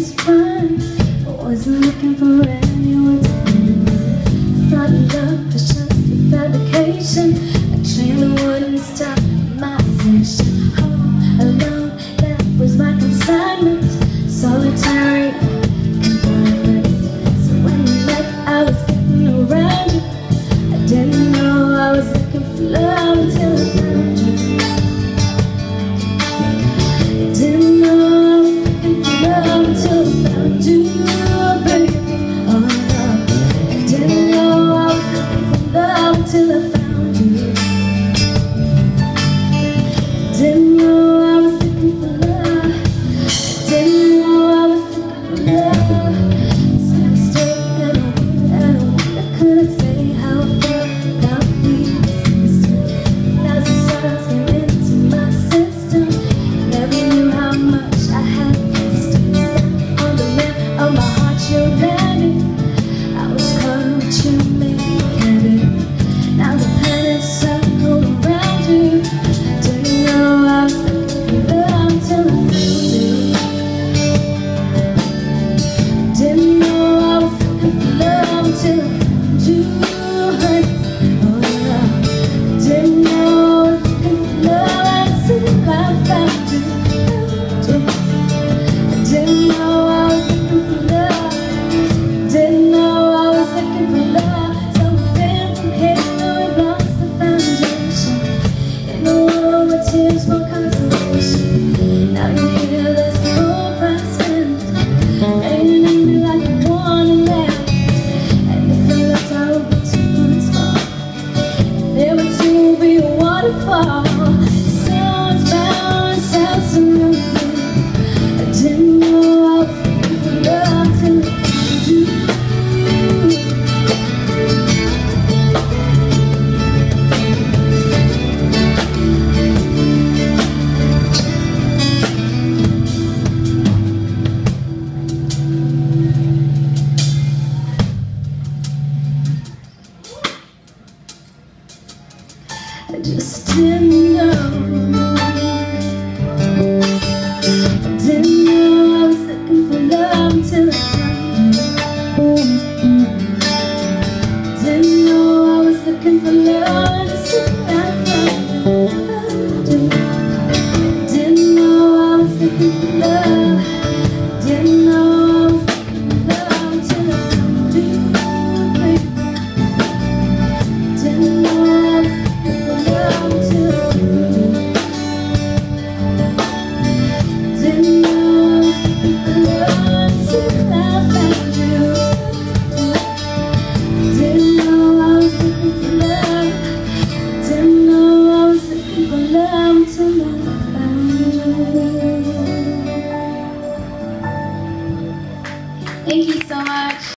was fine. I wasn't looking for anyone to be. Thought love was just a fabrication, a train that wouldn't stop at my station. Home alone, that was my consignment. Solitary confinement. So when we met, I was getting around you. I didn't know I was looking for love until I found you. I didn't know I was looking for love until I found you, baby. Oh no, I didn't know I was looking for love until I found you. I didn't know I was looking for love. I didn't know I was looking for love. So I stayed and what could I say? How I felt about these as the stars came into my system. Never knew how much I had missed. On the lip of my heart you landed. I was caught with you, maybe. Now the planets circle around you. Didn't know I was looking for love until I found you. Didn't know I was looking for love until I found you, honey. Oh no, didn't know I was looking for love until I found you. I didn't know I was looking for love. Didn't know I was looking for love. So we've been from here till we've lost the foundation. In a world where tears for consolation. Now you're here, there's no price spent.